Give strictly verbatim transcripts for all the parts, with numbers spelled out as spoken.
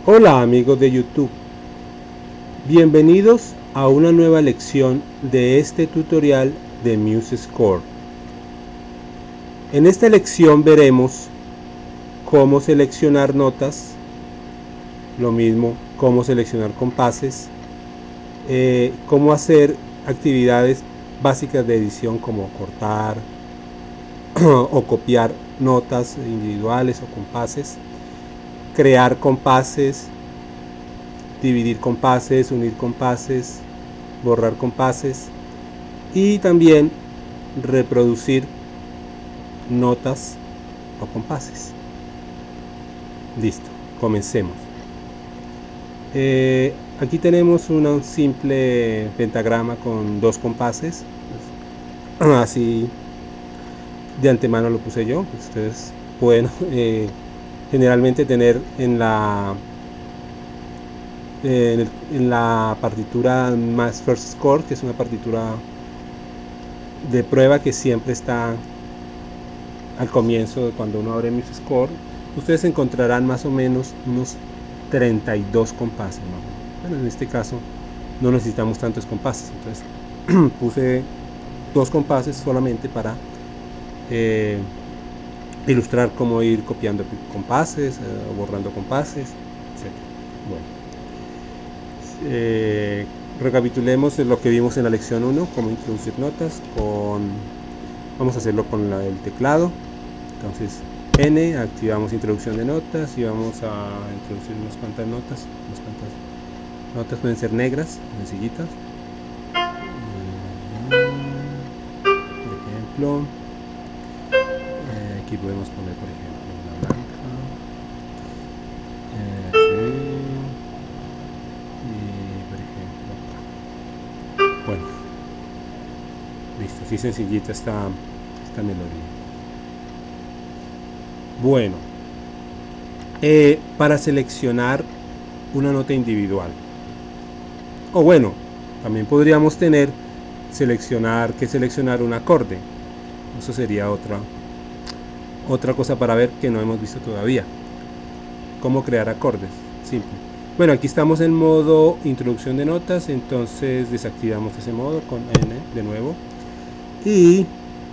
Hola amigos de YouTube, bienvenidos a una nueva lección de este tutorial de MuseScore. En esta lección veremos cómo seleccionar notas, lo mismo cómo seleccionar compases, eh, cómo hacer actividades básicas de edición como cortar o copiar notas individuales o compases, crear compases, dividir compases, unir compases, borrar compases y también reproducir notas o compases. Listo, comencemos. Eh, aquí tenemos un simple pentagrama con dos compases, así de antemano lo puse yo. Ustedes pueden eh, generalmente tener en la En, el, en la partitura MuseScore, que es una partitura de prueba que siempre está al comienzo de cuando uno abre MuseScore, ustedes encontrarán más o menos unos treinta y dos compases, ¿no? Bueno, en este caso no necesitamos tantos compases, entonces puse dos compases solamente para eh, ilustrar cómo ir copiando compases, eh, borrando compases, etcétera. Bueno. Eh, recapitulemos lo que vimos en la lección uno, cómo introducir notas. Con, vamos a hacerlo con la del teclado. Entonces N, activamos introducción de notas y vamos a introducir unas cuantas notas. Unas cuantas notas pueden ser negras, sencillitas. Por ejemplo, eh, aquí podemos poner, por ejemplo, una blanca. Eh, sí. Bueno, listo, así sencillita esta, esta melodía. Bueno, eh, para seleccionar una nota individual, o bueno, también podríamos tener seleccionar que seleccionar un acorde. Eso sería otra otra cosa para ver que no hemos visto todavía. Cómo crear acordes, simple. Bueno, aquí estamos en modo introducción de notas, entonces desactivamos ese modo con N de nuevo y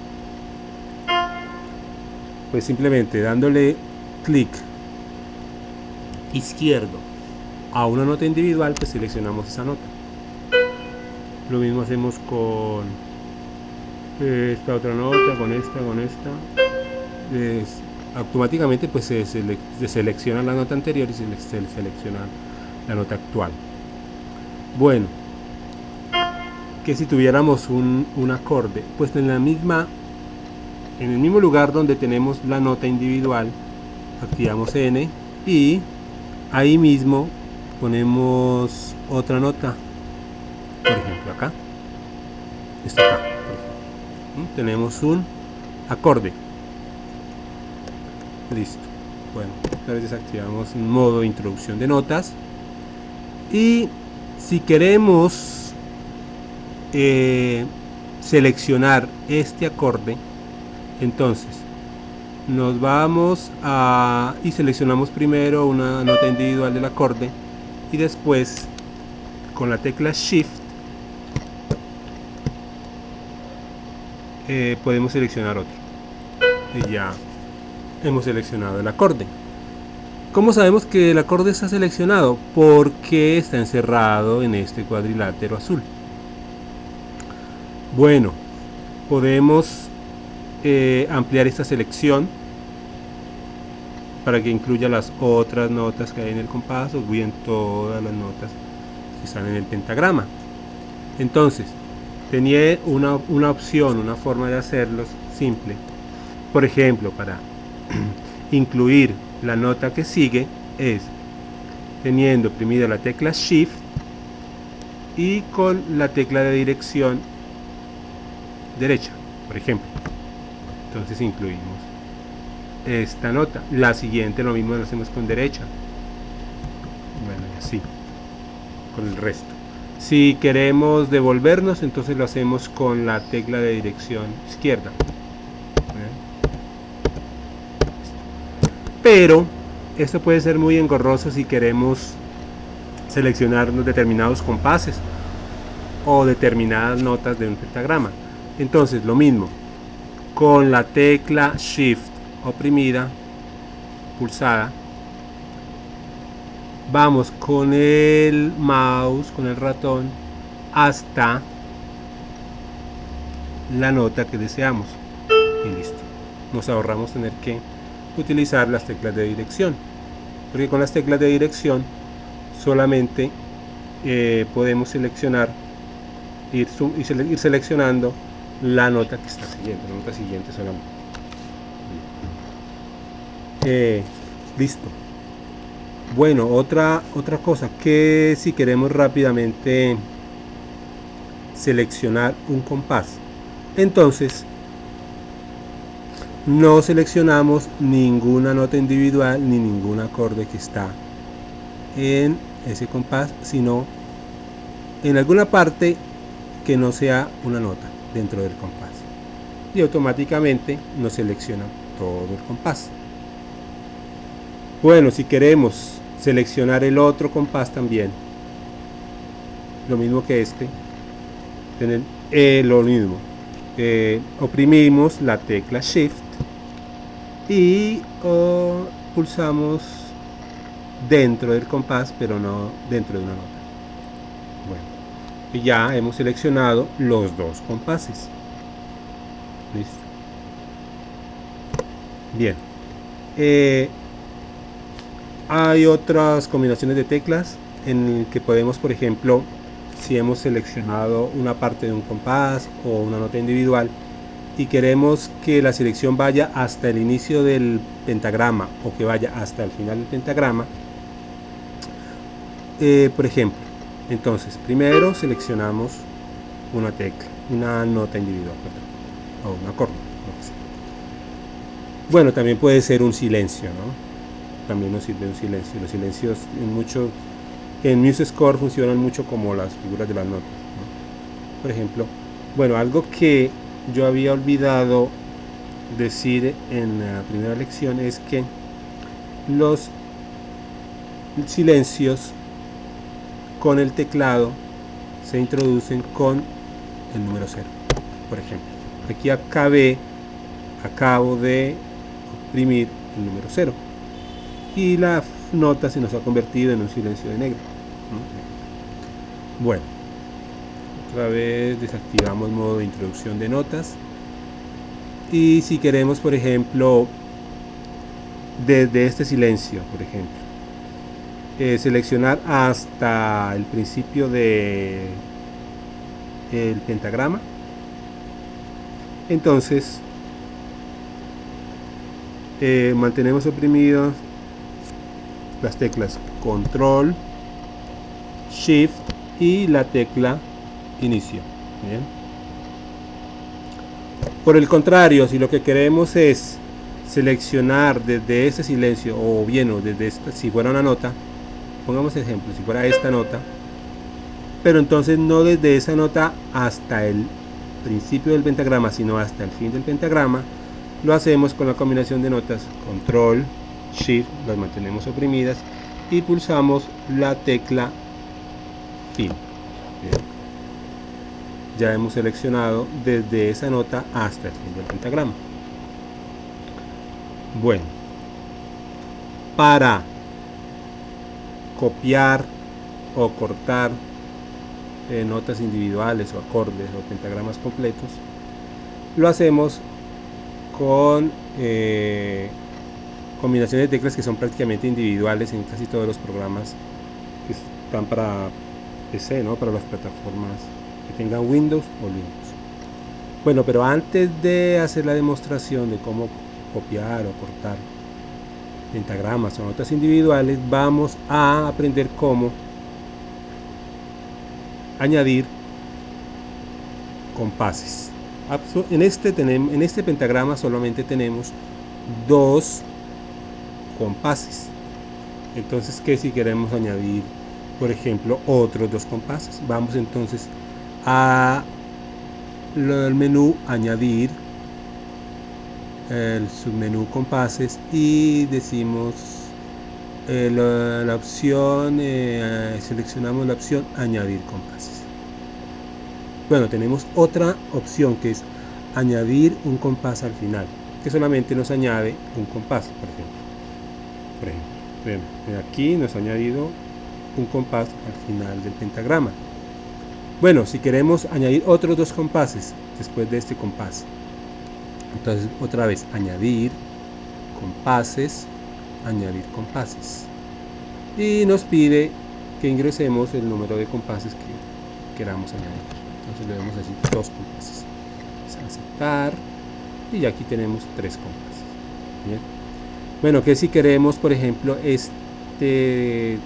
pues simplemente dándole clic izquierdo a una nota individual, pues seleccionamos esa nota. Lo mismo hacemos con esta otra nota, con esta, con esta. Es, automáticamente pues se, sele se selecciona la nota anterior y se, se selecciona la nota actual. Bueno, que si tuviéramos un, un acorde, pues en la misma en el mismo lugar donde tenemos la nota individual, activamos N y ahí mismo ponemos otra nota, por ejemplo acá, esto acá, por ejemplo. Tenemos un acorde. Listo. Bueno, otra vez desactivamos modo introducción de notas y si queremos eh, seleccionar este acorde, entonces nos vamos a y seleccionamos primero una nota individual del acorde y después con la tecla Shift eh, podemos seleccionar otro y ya hemos seleccionado el acorde. ¿Cómo sabemos que el acorde está seleccionado? Porque está encerrado en este cuadrilátero azul. Bueno, podemos eh, ampliar esta selección para que incluya las otras notas que hay en el compás o bien todas las notas que están en el pentagrama. Entonces, tenía una, una opción, una forma de hacerlo simple. Por ejemplo, para incluir la nota que sigue es teniendo oprimida la tecla Shift y con la tecla de dirección derecha, por ejemplo. Entonces incluimos esta nota. La siguiente lo mismo lo hacemos con derecha. Bueno, y así con el resto. Si queremos devolvernos, entonces lo hacemos con la tecla de dirección izquierda. Pero esto puede ser muy engorroso si queremos seleccionar determinados compases o determinadas notas de un pentagrama. Entonces lo mismo, con la tecla Shift oprimida, pulsada, vamos con el mouse, con el ratón, hasta la nota que deseamos y listo. Nos ahorramos tener que utilizar las teclas de dirección, porque con las teclas de dirección solamente eh, podemos seleccionar, ir, ir, ir seleccionando la nota que está siguiente, la nota siguiente solamente. Eh, listo. Bueno, otra, otra cosa, que si queremos rápidamente seleccionar un compás, entonces no seleccionamos ninguna nota individual ni ningún acorde que está en ese compás, sino en alguna parte que no sea una nota dentro del compás, y automáticamente nos selecciona todo el compás. Bueno, si queremos seleccionar el otro compás también, lo mismo que este, tener, eh, lo mismo, eh, oprimimos la tecla Shift y oh, pulsamos dentro del compás, pero no dentro de una nota. Bueno, y ya hemos seleccionado los dos compases. Listo. Bien. Eh, hay otras combinaciones de teclas en que podemos, por ejemplo, si hemos seleccionado una parte de un compás o una nota individual y queremos que la selección vaya hasta el inicio del pentagrama o que vaya hasta el final del pentagrama, eh, por ejemplo, entonces primero seleccionamos una tecla, una nota individual, perdón, o un acorde. Bueno, también puede ser un silencio, ¿no? También nos sirve un silencio. Los silencios en mucho en MuseScore funcionan mucho como las figuras de las notas, ¿no? Por ejemplo, bueno, algo que yo había olvidado decir en la primera lección es que los silencios con el teclado se introducen con el número cero. Por ejemplo, aquí acabé acabo de oprimir el número cero y la nota se nos ha convertido en un silencio de negro. Bueno, otra vez desactivamos modo de introducción de notas, y si queremos, por ejemplo, desde este silencio, por ejemplo, eh, seleccionar hasta el principio de el pentagrama, entonces eh, mantenemos oprimidos las teclas Control, Shift y la tecla Inicio. Bien. Por el contrario, si lo que queremos es seleccionar desde ese silencio, o bien o desde esta, si fuera una nota, pongamos ejemplo, si fuera esta nota, pero entonces no desde esa nota hasta el principio del pentagrama, sino hasta el fin del pentagrama, lo hacemos con la combinación de notas Control, Shift, las mantenemos oprimidas y pulsamos la tecla Fin. Bien. Ya hemos seleccionado desde esa nota hasta el fin del pentagrama. Bueno, para copiar o cortar eh, notas individuales o acordes o pentagramas completos, lo hacemos con eh, combinaciones de teclas que son prácticamente individuales en casi todos los programas que están para P C, ¿no? Para las plataformas que tengan Windows o Linux. Bueno, pero antes de hacer la demostración de cómo copiar o cortar pentagramas o notas individuales, vamos a aprender cómo añadir compases. En este, tenemos, en este pentagrama solamente tenemos dos compases. Entonces, ¿qué si queremos añadir, por ejemplo, otros dos compases? Vamos entonces a el menú Añadir, el submenú Compases, y decimos eh, la, la opción, eh, seleccionamos la opción añadir compases. Bueno, tenemos otra opción que es añadir un compás al final, que solamente nos añade un compás, por ejemplo. Por ejemplo, aquí nos ha añadido un compás al final del pentagrama. Bueno, si queremos añadir otros dos compases después de este compás, entonces otra vez añadir compases, añadir compases, y nos pide que ingresemos el número de compases que queramos añadir. Entonces le damos así dos compases, aceptar, y aquí tenemos tres compases. Bien. Bueno, que si queremos, por ejemplo, este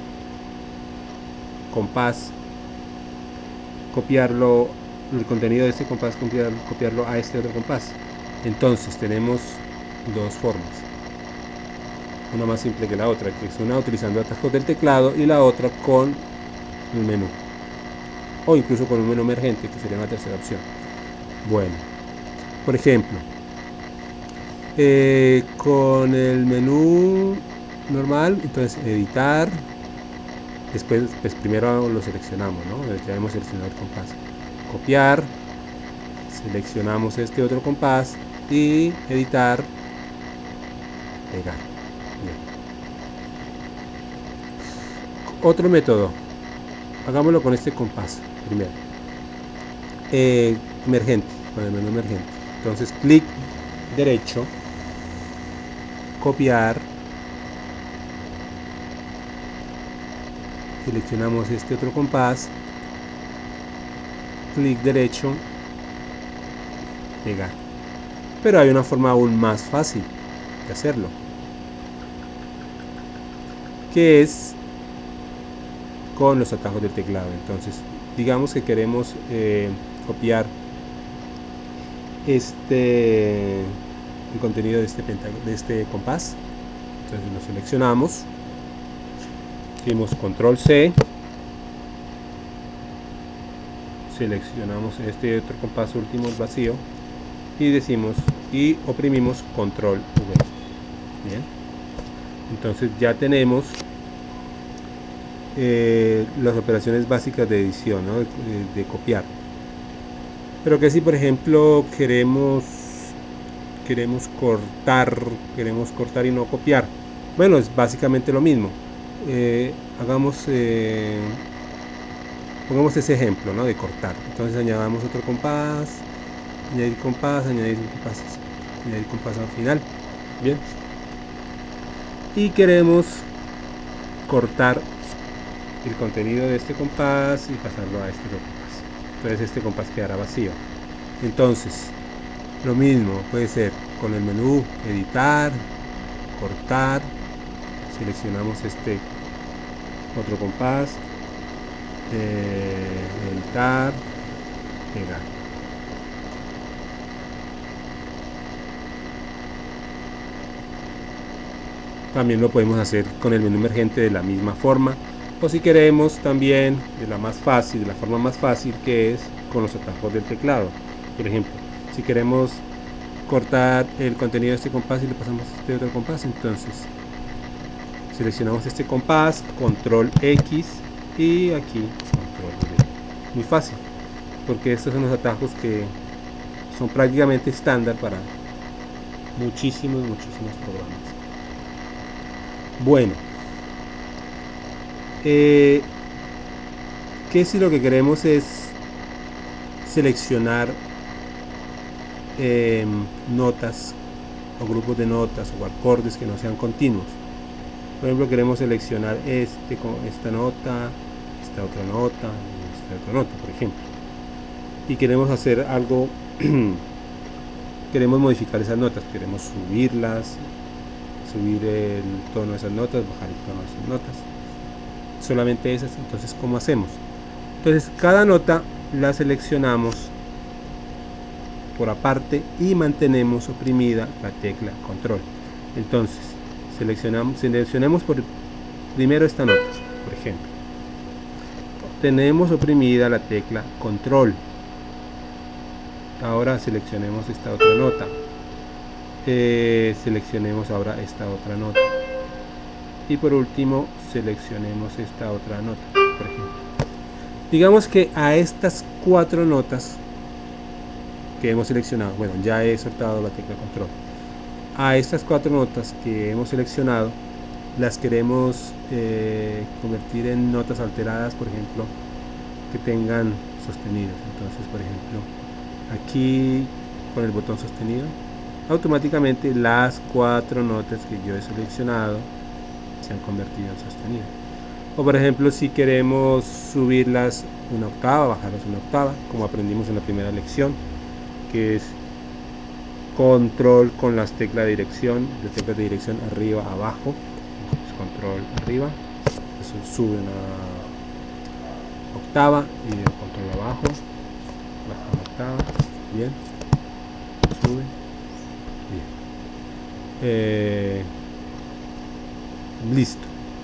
compás, copiarlo, el contenido de este compás, copiar, copiarlo a este otro compás. Entonces tenemos dos formas, una más simple que la otra, que es una utilizando atajos del teclado y la otra con un menú, o incluso con un menú emergente, que sería una tercera opción. Bueno, por ejemplo, eh, con el menú normal, entonces editar, después pues primero lo seleccionamos, ¿no? Ya hemos seleccionado el compás, copiar, seleccionamos este otro compás y editar, pegar. Bien. Otro método, hagámoslo con este compás primero, eh, emergente, con el menú emergente. Entonces clic derecho, copiar, seleccionamos este otro compás, clic derecho, pegar. Pero hay una forma aún más fácil de hacerlo, que es con los atajos del teclado. Entonces digamos que queremos eh, copiar este el contenido de este, de este compás. Entonces lo seleccionamos, hicimos control C, seleccionamos este otro compás último vacío y decimos y oprimimos control V. Bien, entonces ya tenemos eh, las operaciones básicas de edición, ¿no? de, de copiar. Pero que si por ejemplo queremos queremos cortar queremos cortar y no copiar, bueno, es básicamente lo mismo. Eh, hagamos eh, pongamos ese ejemplo, ¿no? de cortar. Entonces añadamos otro compás, añadir compás, añadir compás, añadir compás al final. Bien, y queremos cortar el contenido de este compás y pasarlo a este otro compás. Entonces este compás quedará vacío. Entonces lo mismo puede ser con el menú editar, cortar, seleccionamos este otro compás, eh, editar, pegar. También lo podemos hacer con el menú emergente de la misma forma, o si queremos también de la más fácil, de la forma más fácil, que es con los atajos del teclado. Por ejemplo, si queremos cortar el contenido de este compás y le pasamos a este otro compás, entonces seleccionamos este compás, control X y aquí control V. Muy fácil, porque estos son los atajos que son prácticamente estándar para muchísimos, muchísimos programas. Bueno, eh, que si lo que queremos es seleccionar eh, notas o grupos de notas o acordes que no sean continuos. Por ejemplo, queremos seleccionar este, esta nota, esta otra nota, esta otra nota, por ejemplo, y queremos hacer algo, queremos modificar esas notas, queremos subirlas, subir el tono de esas notas, bajar el tono de esas notas, solamente esas. Entonces, ¿cómo hacemos? Entonces, cada nota la seleccionamos por aparte y mantenemos oprimida la tecla control. Entonces seleccionamos, seleccionemos por primero esta nota, por ejemplo, tenemos oprimida la tecla control. Ahora seleccionemos esta otra nota, eh, seleccionemos ahora esta otra nota, y por último seleccionemos esta otra nota, por ejemplo. Digamos que a estas cuatro notas que hemos seleccionado, bueno, ya he soltado la tecla control, a estas cuatro notas que hemos seleccionado las queremos eh, convertir en notas alteradas, por ejemplo, que tengan sostenidos. Entonces, por ejemplo, aquí con el botón sostenido, automáticamente las cuatro notas que yo he seleccionado se han convertido en sostenidas. O por ejemplo, si queremos subirlas una octava, bajarlas una octava, como aprendimos en la primera lección, que es control con las teclas de dirección, las teclas de dirección arriba, abajo, control arriba, eso sube una octava, y el control abajo, baja una octava, bien, sube, bien, eh, listo.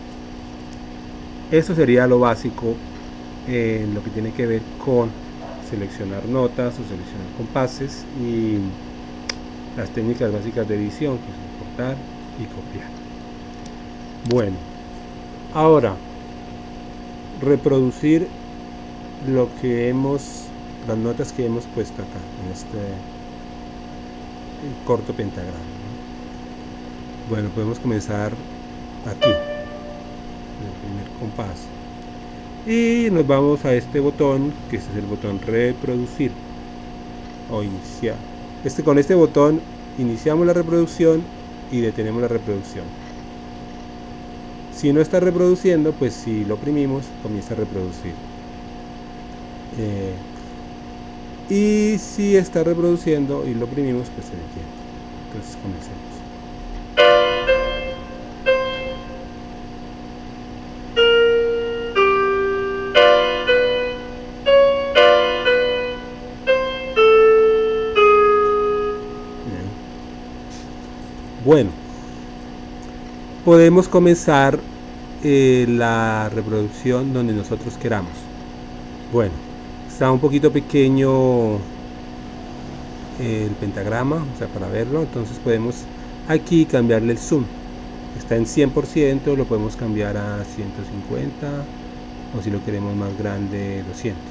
Eso sería lo básico en eh, lo que tiene que ver con seleccionar notas o seleccionar compases y las técnicas básicas de edición, que es cortar y copiar. Bueno, ahora reproducir lo que hemos, las notas que hemos puesto acá en este corto pentagrama. Bueno, podemos comenzar aquí, en el primer compás, y nos vamos a este botón, que este es el botón reproducir o iniciar. Este, con este botón iniciamos la reproducción y detenemos la reproducción. Si no está reproduciendo, pues si lo oprimimos, comienza a reproducir. Eh, y si está reproduciendo y lo oprimimos, pues se detiene. Entonces comencemos. Bueno, podemos comenzar eh, la reproducción donde nosotros queramos. Bueno, está un poquito pequeño el pentagrama, o sea, para verlo, entonces podemos aquí cambiarle el zoom. Está en cien por ciento, lo podemos cambiar a ciento cincuenta, o si lo queremos más grande, doscientos.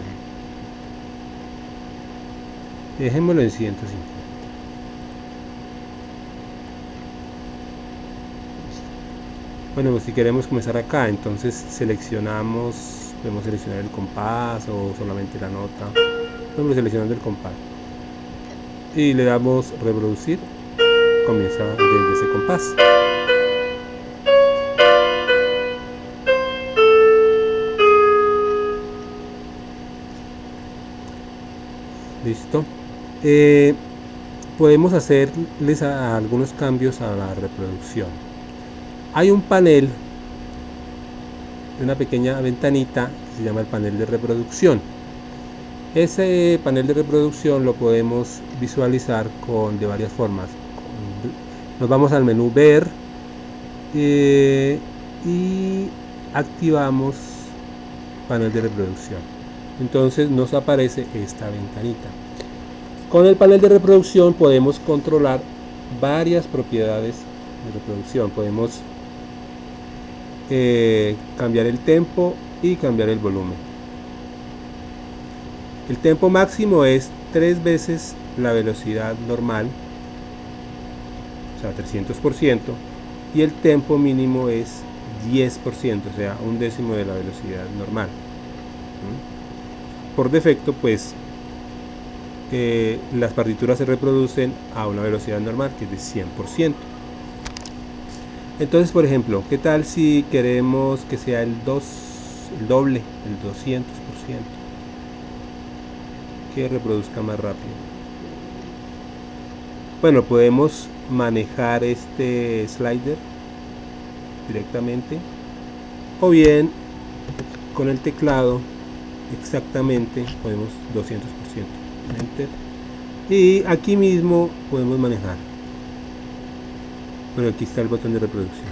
Dejémoslo en ciento cincuenta. Bueno, pues si queremos comenzar acá, entonces seleccionamos, podemos seleccionar el compás o solamente la nota. Estamos seleccionando el compás y le damos reproducir. Comienza desde ese compás. Listo. Eh, podemos hacerles a, a algunos cambios a la reproducción. Hay un panel, una pequeña ventanita que se llama el panel de reproducción. Ese panel de reproducción lo podemos visualizar con, de varias formas. Nos vamos al menú ver eh, y activamos panel de reproducción. Entonces nos aparece esta ventanita. Con el panel de reproducción podemos controlar varias propiedades de reproducción. Podemos Eh, cambiar el tempo y cambiar el volumen. El tempo máximo es tres veces la velocidad normal, o sea, trescientos por ciento, y el tempo mínimo es diez por ciento, o sea, un décimo de la velocidad normal. ¿Mm? Por defecto, pues eh, las partituras se reproducen a una velocidad normal, que es de cien por ciento. Entonces, por ejemplo, ¿qué tal si queremos que sea el dos, el doble, el doscientos por ciento? Que reproduzca más rápido. Bueno, podemos manejar este slider directamente, o bien con el teclado exactamente podemos doscientos por ciento. Enter. Y aquí mismo podemos manejar. Bueno, aquí está el botón de reproducción.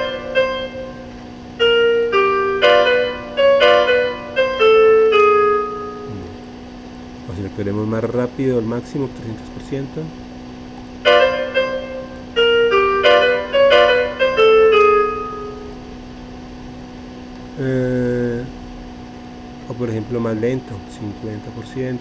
O si lo queremos más rápido, al máximo, trescientos por ciento. por ejemplo más lento, cincuenta por ciento.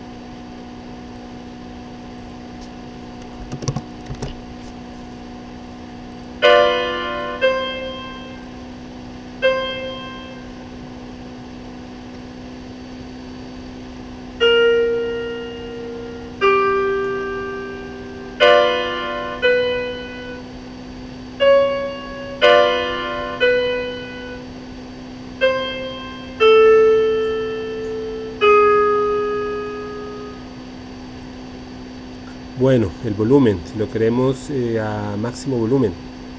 Bueno, el volumen, si lo queremos eh, a máximo volumen.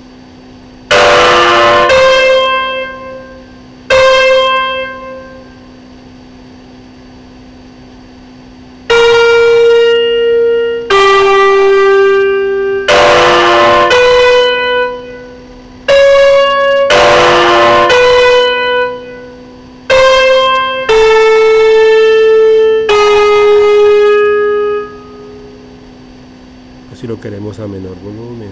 Si lo queremos a menor volumen.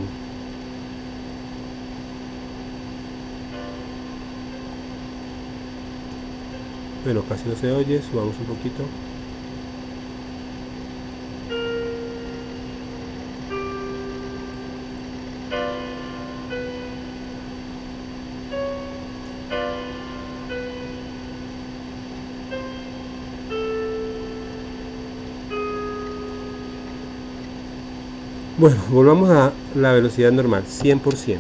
Bueno, casi no se oye, subamos un poquito. Bueno, volvamos a la velocidad normal, cien por ciento.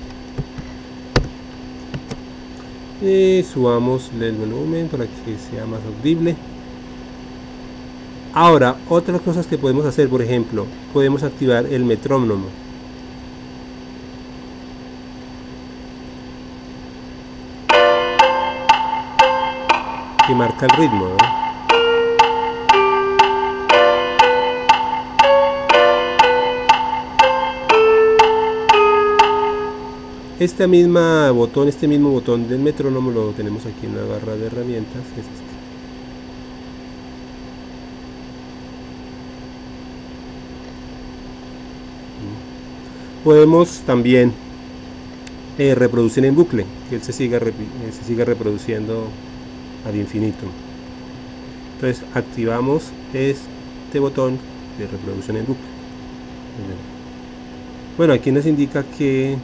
Y subamos el volumen para que sea más audible. Ahora, otras cosas que podemos hacer, por ejemplo, podemos activar el metrónomo. Que marca el ritmo, ¿no? Este misma botón, este mismo botón del metrónomo lo tenemos aquí en la barra de herramientas. Es este. Podemos también eh, reproducir en bucle, que él se siga, eh, se siga reproduciendo al infinito. Entonces activamos este botón de reproducción en bucle. Bueno, aquí nos indica que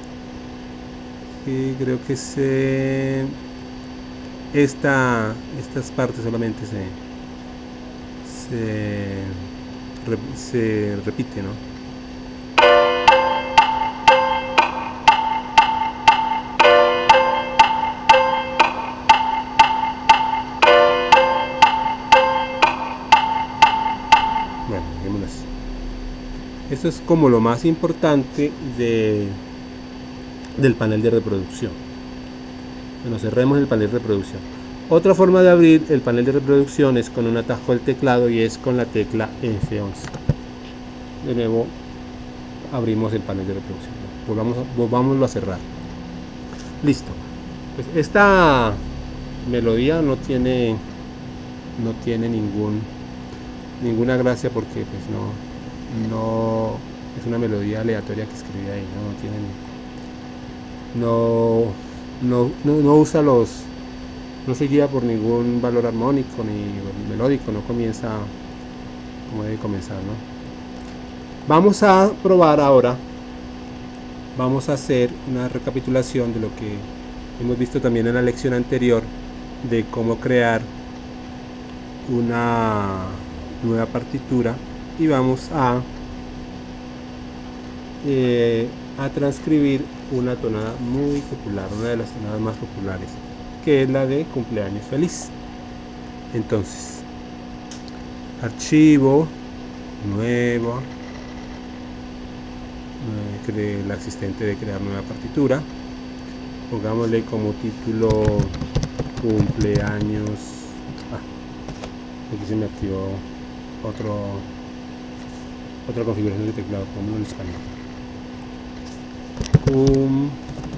que creo que se esta estas partes solamente se se, se repite, ¿no? Bueno, dejémoslo así. Esto es como lo más importante de del panel de reproducción. Bueno, cerremos el panel de reproducción. Otra forma de abrir el panel de reproducción es con un atajo del teclado y es con la tecla F once. De nuevo abrimos el panel de reproducción. Volvamos a, volvámoslo a cerrar. Listo. Pues esta melodía no tiene no tiene ningún ninguna gracia porque pues no no es una melodía aleatoria que escribí ahí, no, no tiene No, no, no, no usa los, no se guía por ningún valor armónico ni melódico, no comienza como debe comenzar, ¿no? Vamos a probar ahora, vamos a hacer una recapitulación de lo que hemos visto también en la lección anterior de cómo crear una nueva partitura y vamos a eh, a transcribir una tonada muy popular, una de las tonadas más populares, que es la de cumpleaños feliz. Entonces, archivo, nuevo, eh, el asistente de crear nueva partitura, pongámosle como título cumpleaños. Ah, aquí se me activó otro otra configuración de teclado, como en español. Un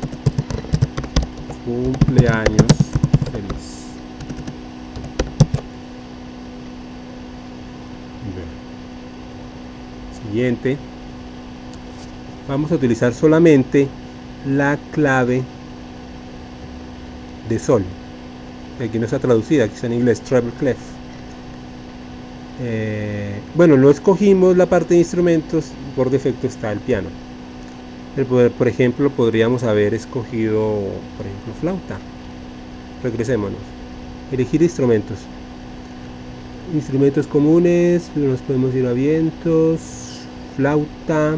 cumpleaños feliz. Siguiente, vamos a utilizar solamente la clave de sol. aquí no está traducida, aquí está en inglés, treble clef. Eh, bueno, no escogimos la parte de instrumentos, por defecto está el piano. El poder, por ejemplo, podríamos haber escogido, por ejemplo, flauta. Regresémonos. Elegir instrumentos. Instrumentos comunes, nos podemos ir a vientos, flauta,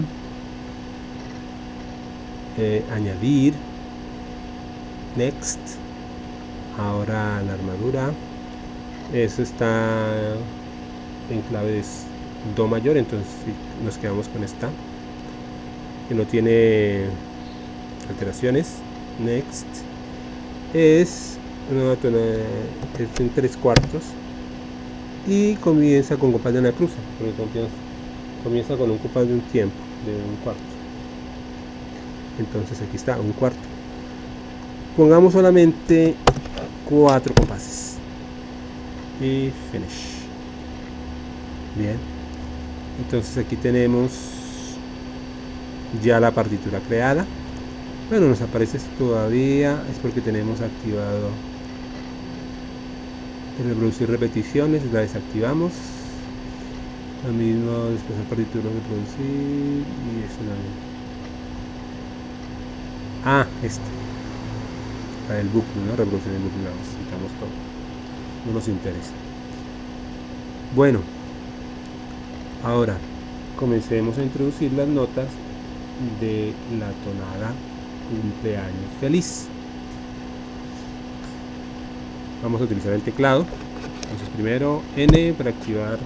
eh, añadir, next, ahora la armadura, eso está en clave de do mayor, entonces nos quedamos con esta, que no tiene alteraciones. Next, es una tonalidad, es en tres cuartos. Y comienza con compás de una cruza, porque comienza, comienza con un compás de un tiempo, de un cuarto. Entonces aquí está, un cuarto. Pongamos solamente cuatro compases. Y finish. Bien. Entonces aquí tenemos ya la partitura creada. Bueno, nos aparece esto todavía, es porque tenemos activado reproducir repeticiones, la desactivamos. Lo mismo después de partitura reproducir y eso también. Ah, este. Para el bucle, ¿no? Reproducir el bucle, lo quitamos todo. No nos interesa. Bueno, ahora comencemos a introducir las notas de la tonada cumpleaños feliz. Vamos a utilizar el teclado. Entonces primero N para activar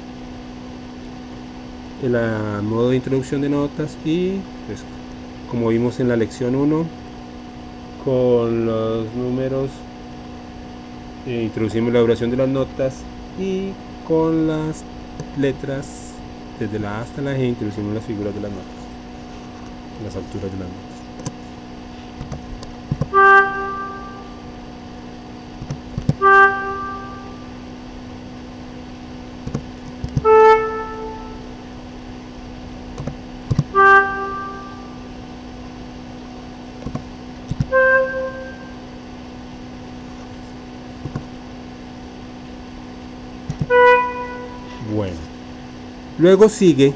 el uh, modo de introducción de notas y pues, como vimos en la lección uno, con los números eh, introducimos la duración de las notas y con las letras desde la A hasta la G introducimos las figuras de las notas, las alturas de las notas. Bueno, luego sigue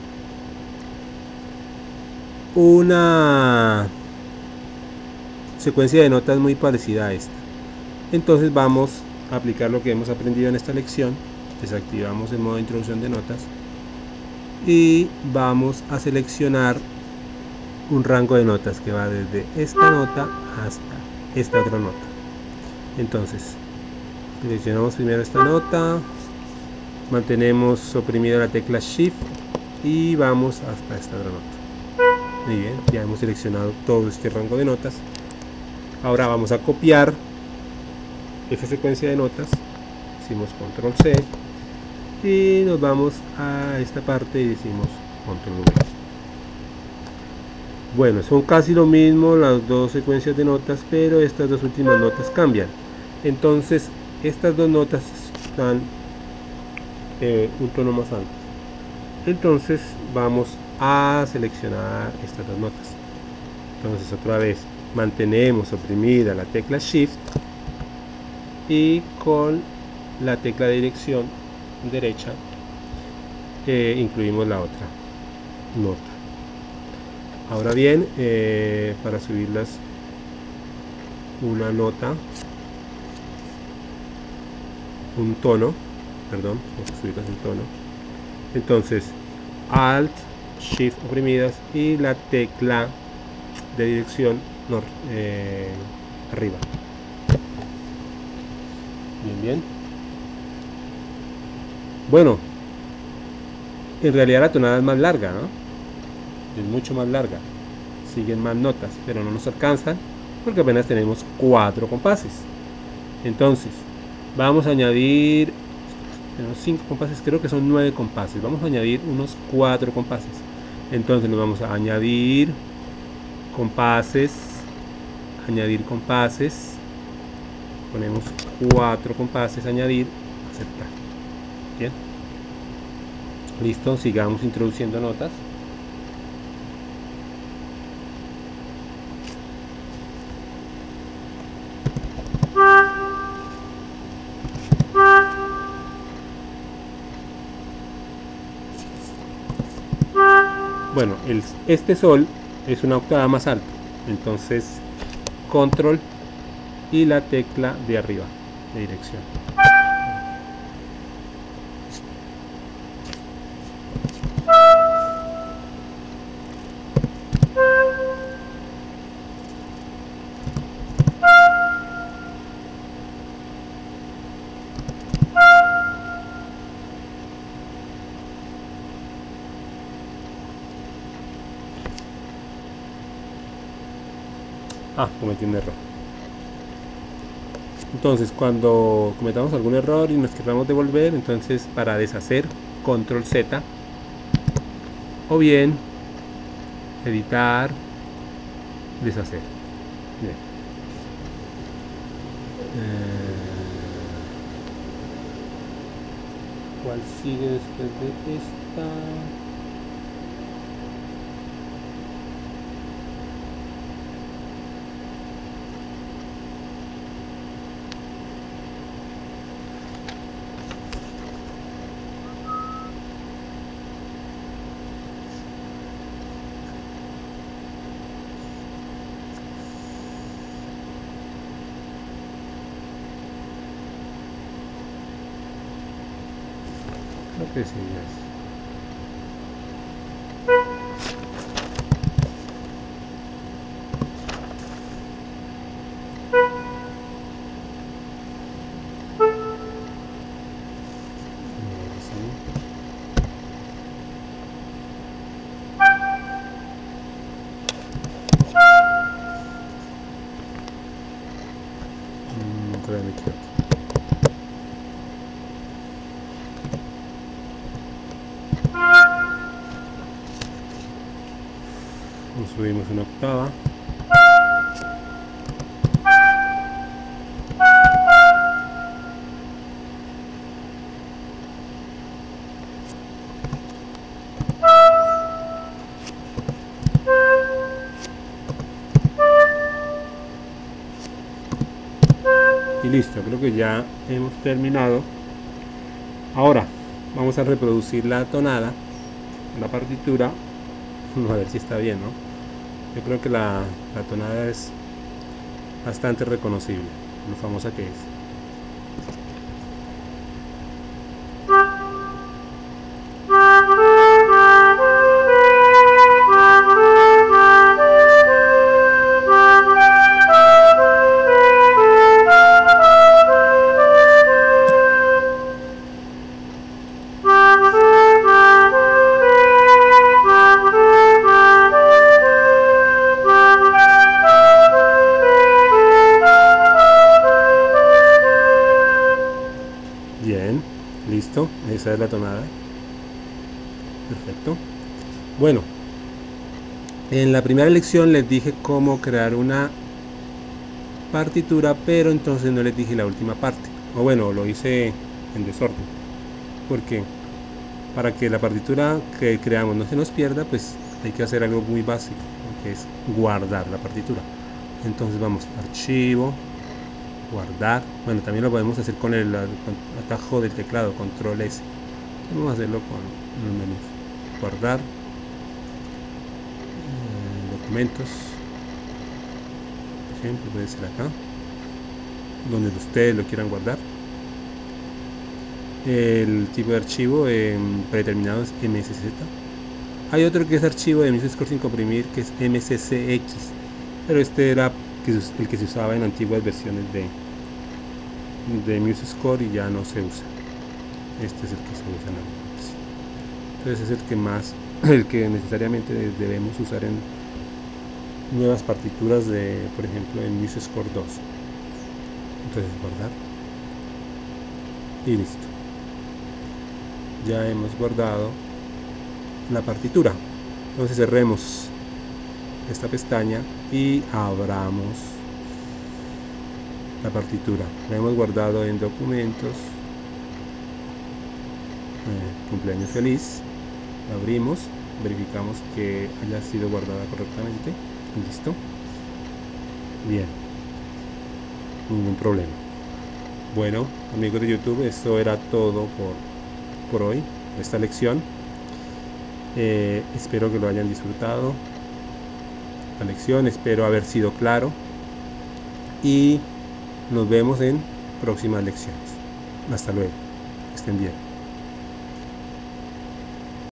una secuencia de notas muy parecida a esta. Entonces vamos a aplicar lo que hemos aprendido en esta lección. Desactivamos el modo de introducción de notas y vamos a seleccionar un rango de notas que va desde esta nota hasta esta otra nota. Entonces seleccionamos primero esta nota, mantenemos oprimida la tecla Shift y vamos hasta esta otra nota. Muy bien, ya hemos seleccionado todo este rango de notas. Ahora vamos a copiar esta secuencia de notas. Decimos control C y nos vamos a esta parte y decimos control V. Bueno, son casi lo mismo las dos secuencias de notas, pero estas dos últimas notas cambian. Entonces estas dos notas están eh, un tono más alto. Entonces vamos a seleccionar estas dos notas. Entonces otra vez mantenemos oprimida la tecla Shift y con la tecla de dirección derecha eh, incluimos la otra nota. Ahora bien, eh, para subirlas una nota, un tono, perdón, vamos a subirlas un tono. Entonces, Alt, Shift oprimidas y la tecla de dirección no, eh, arriba. Bien, bien. Bueno, en realidad la tonada es más larga, ¿no? Es mucho más larga. Siguen más notas, pero no nos alcanzan porque apenas tenemos cuatro compases. Entonces, vamos a añadir, tenemos cinco compases, creo que son nueve compases. Vamos a añadir unos cuatro compases. Entonces, nos vamos a añadir compases, añadir compases, ponemos cuatro compases, añadir, aceptar. Bien, listo, sigamos introduciendo notas. bueno, el, este sol es una octava más alto, entonces control y la tecla de arriba de dirección. Ah, cometí un error. Entonces, cuando cometamos algún error y nos queramos devolver, entonces para deshacer, control Z, o bien editar, deshacer. Bien. Eh, ¿Cuál sigue después de esta? Creo que sí, ya es. Me equivoqué. Nos subimos una octava. Y listo, creo que ya hemos terminado. Ahora vamos a reproducir la tonada, la partitura, a ver si está bien, ¿no? Yo creo que la, la tonada es bastante reconocible, lo famosa que es. Bien, listo, esa es la tonada. Perfecto. Bueno, en la primera lección les dije cómo crear una partitura, pero entonces no les dije la última parte. O bueno, lo hice en desorden. Porque para que la partitura que creamos no se nos pierda, pues hay que hacer algo muy básico, que es guardar la partitura. Entonces vamos, archivo, guardar. Bueno, también lo podemos hacer con el atajo del teclado, control S. Vamos a hacerlo con los menús. Guardar, eh, documentos, por ejemplo, puede ser acá, donde ustedes lo quieran guardar. El tipo de archivo eh, predeterminado es M S Z. Hay otro que es archivo de MuseScore sin comprimir, que es M C C X, pero este era el que se usaba en antiguas versiones de, de MuseScore y ya no se usa. Este es el que se usa en algunas. Entonces es el que más, el que necesariamente debemos usar en nuevas partituras de, por ejemplo, en MuseScore dos. Entonces guardar y listo. Ya hemos guardado la partitura. Entonces cerremos esta pestaña y abramos la partitura. La hemos guardado en documentos, eh, cumpleaños feliz. La abrimos, verificamos que haya sido guardada correctamente. Listo. Bien, ningún problema. Bueno, amigos de YouTube, esto era todo por por hoy, esta lección. Eh, espero que lo hayan disfrutado la lección, espero haber sido claro y nos vemos en próximas lecciones. Hasta luego, que estén bien.